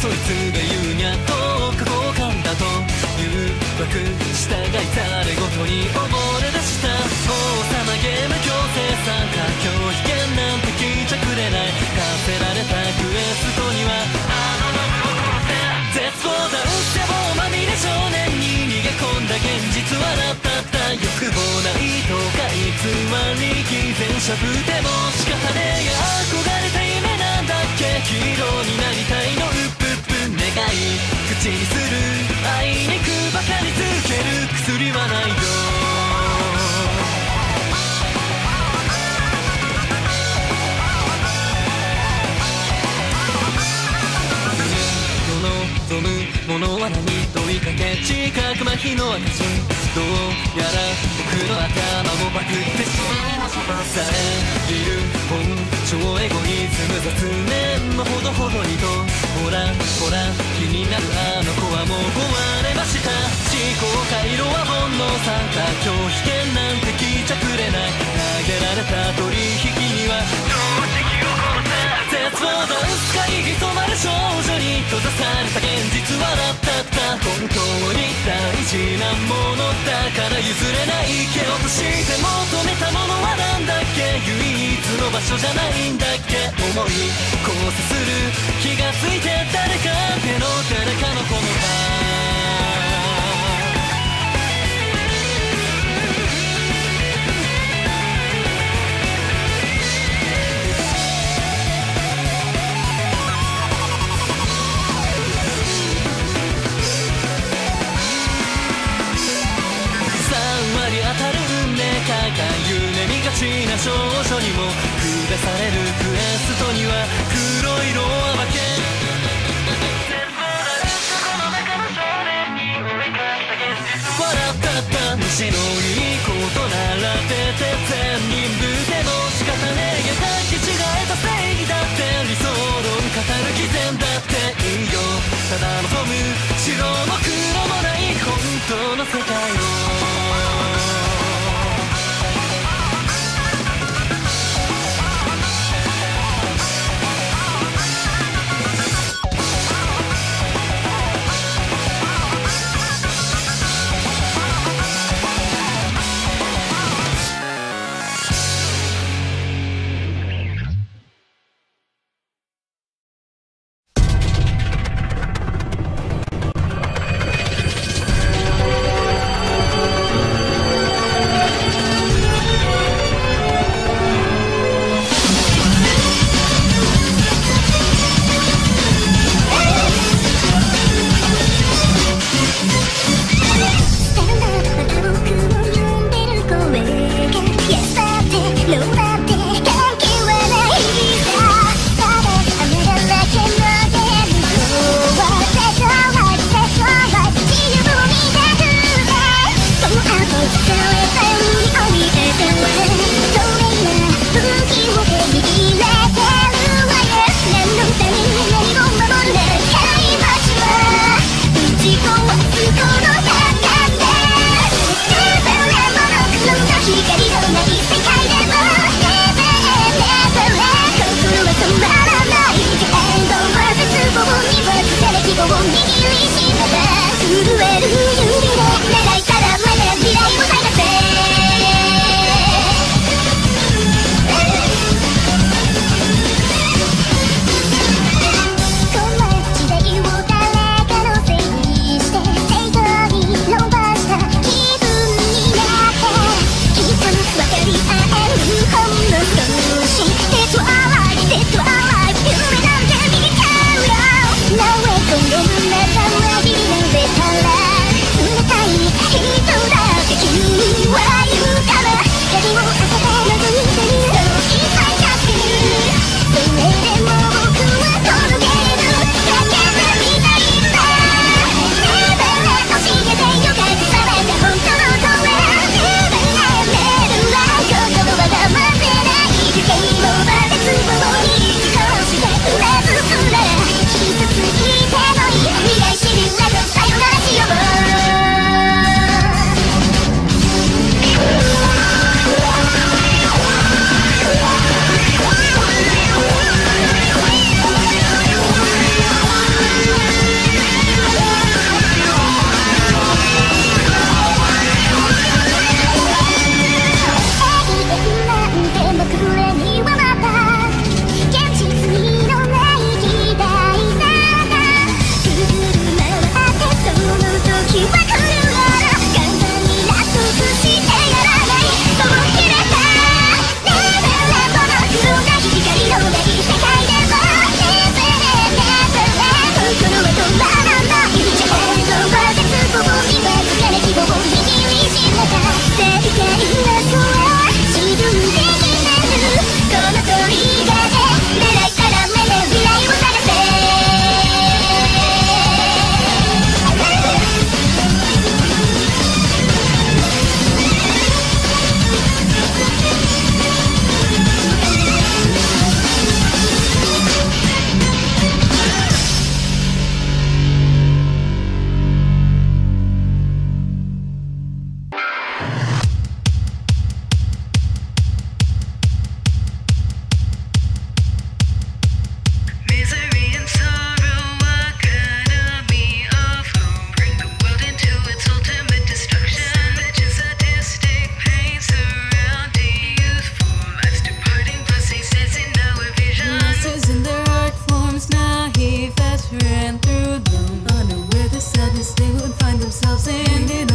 そいつが言うにゃと過交換だと誘惑従いたれごとに溺れ出した王様ゲーム強制参加拒否権なんて聞いちゃくれない課せられたクエストにはあのノブを殺せ絶望だうっせ棒まみれ少年に逃げ込んだ現実はなったった欲望ないとか偽り偽善者ぶても仕方ねえや憧れた夢なんだっけヒーローになりたいのうっぷっぷ願い口にするあいにくばかりつける薬はないよ望むものは何問いかけ近く麻痺の証どうやら僕の頭もバグってしまいさえいる本超エゴイズム雑念もほどほどにとほらほら気になるあの子はもう壊れました思考回路は煩悩参加拒否権なんて聞いちゃくれない投げられた取引には常識を殺せ絶望のスカイに染まる少女に閉ざされた現実笑ったった本当に大事なものだから譲れない蹴落として求めたものはなんだっけ唯一の場所じゃないんだっけ思い交差する気がついて誰か手の誰かのこの夢見がちな少女にも下されるクエストには黒色は負け笑ったった虫のいいことなら出て全人部でも仕方ねえや抱き違えた正義だって理想論語る偽善だっていいよただ望む白も黒もない本当の世界を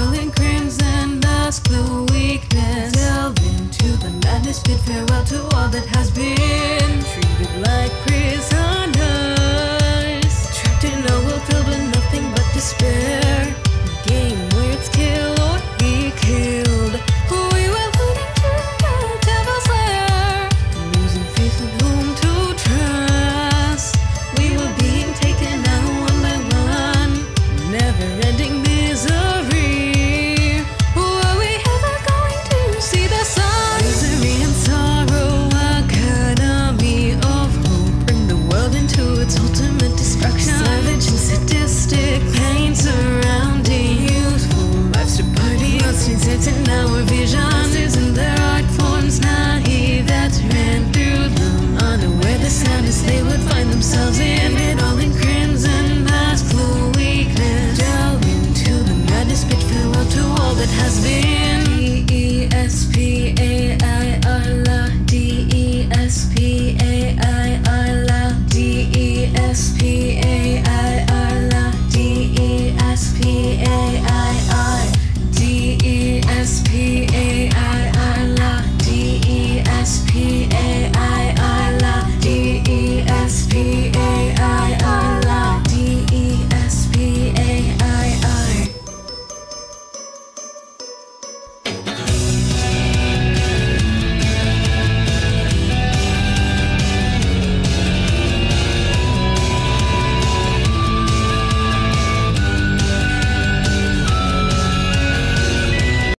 all in crimson, mask the weakness. Delve into the madness, bid farewell to all that has been. Treated like prisoners, trapped in a world filled with nothing but despair. Game where it's kill or be killed. We were leading to the devil's lair, losing faith in whom to trust. We were being taken out one by one, never-ending misery. Were we ever going to see the sun? Misery and sorrow, academy of hope, bring the world into its ultimate destruction. Savage and sadistic pain surrounding youthful lives to party. Bloodstains hits in our vision. Monsters in their art forms, naive that ran through them, unaware the sadness they would find themselves in. It all in crimson, mask the weakness. Delve into the madness, bid farewell to all that has been.